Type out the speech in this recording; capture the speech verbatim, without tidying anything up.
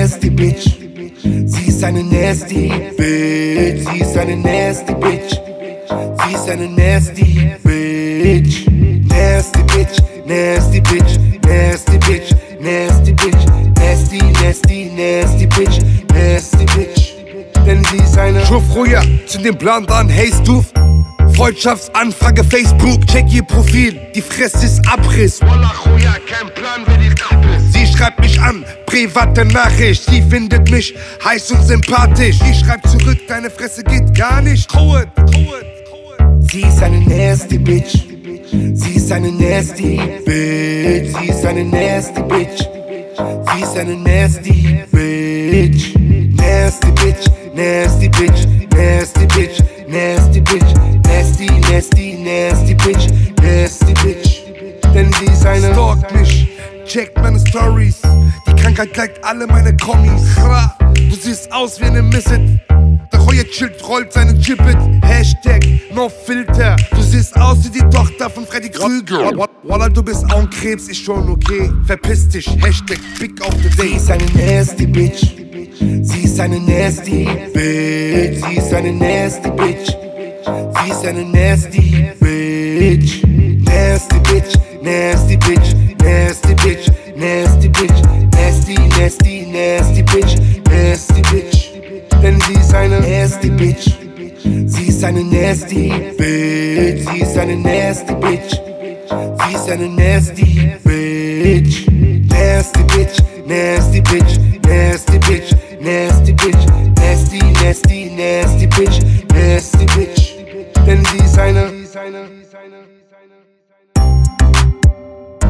nasty bitch. Sie ist eine nasty bitch. Sie ist eine nasty bitch. Sie ist eine nasty bitch. Nasty bitch, nasty bitch, nasty bitch, nasty bitch, nasty, nasty, nasty bitch, nasty bitch. Denn sie ist eine. Schuf früher zu dem Plan an, hey Stuf. Freundschaftsanfrage Facebook, check ihr Profil, die Fresse ist Abriss. Wallah, Choya, kein Plan, wer die Kappe ist. Sie schreibt mich an, private Nachricht. Sie findet mich heiß und sympathisch. Ich schreib zurück, deine Fresse geht gar nicht. Coward, coward, coward. Sie ist eine nasty bitch. Sie ist eine nasty bitch. Sie ist eine nasty bitch. Sie ist eine nasty bitch. Nasty bitch, nasty bitch, nasty bitch, nasty bitch, nasty, nasty, nasty bitch, nasty bitch. Denn sie ist eine. Stalkt mich, checkt meine Stories. Die Krankheit liked alle meine Kommis. Ra, du siehst aus wie eine Misset. Der Heuer chillt, rollt seinen Chippet. Hashtag no filter. Du siehst aus wie die Tochter von Freddy Krüger. Wallah, du bist auch ein Krebs, ist schon okay. Verpiss dich, Hashtag big auf the day. Sie ist eine nasty bitch. Sie ist eine nasty bitch. Sie ist eine nasty bitch. Sie ist eine nasty bitch. Nasty bitch, nasty bitch, nasty bitch, nasty bitch, nasty, nasty, nasty bitch, nasty bitch. Denn sie ist eine nasty bitch. Sie ist eine nasty bitch. Sie ist eine nasty bitch. Sie ist eine nasty bitch. Nasty bitch, nasty bitch, nasty bitch, nasty bitch, nasty, nasty, nasty bitch, nasty bitch. Denn sie ist eine.